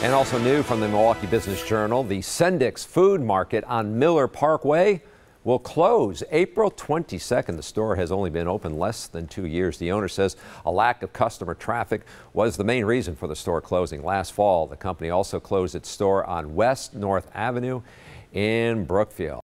And also new from the Milwaukee Business Journal, the Sendik's Food Market on Miller Parkway will close April 22nd. The store has only been open less than 2 years. The owner says a lack of customer traffic was the main reason for the store closing. Last fall, the company also closed its store on West North Avenue in Brookfield.